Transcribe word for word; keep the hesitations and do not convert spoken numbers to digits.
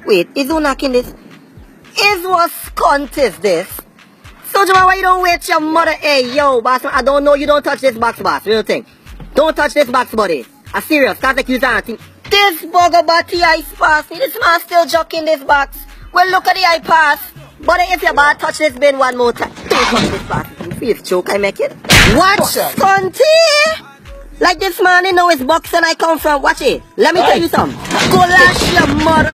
Wait, is who knocking this? Is what scunt is this? So Jama, why you don't wait your mother? Hey, yo, boss, I don't know you don't touch this box, boss. Real thing. Don't touch this box, buddy. I'm serious. Can't accuse anything. This bugger body ice pass. This man still joking this box. Well, look at the eye pass. But if you bad touch this bin one more time. Don't touch this box. You feel choke, I make it. Watch, stunty! Like this man, you know it's boxing I come from. Watch it. Let me tell you something. Go lash your mother.